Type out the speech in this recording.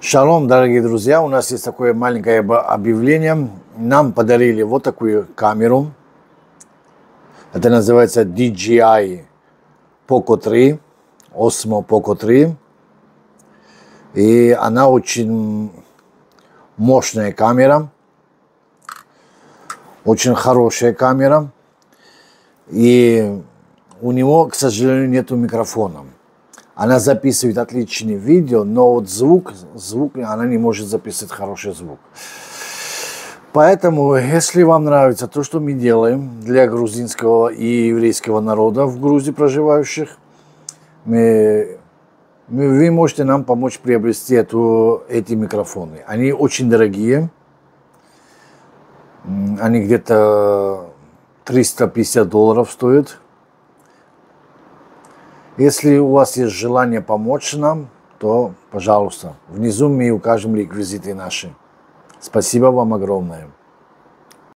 Шалом, дорогие друзья, у нас есть такое маленькое объявление. Нам подарили вот такую камеру. Это называется DJI Poco 3, Osmo Poco 3. И она очень мощная камера, очень хорошая камера. И у него, к сожалению, нету микрофона. Она записывает отличные видео, но вот звук она не может записывать хороший звук. Поэтому, если вам нравится то, что мы делаем для грузинского и еврейского народа в Грузии проживающих, вы можете нам помочь приобрести эти микрофоны. Они очень дорогие. Они где-то $350 стоят. Если у вас есть желание помочь нам, то, пожалуйста, внизу мы укажем реквизиты наши. Спасибо вам огромное.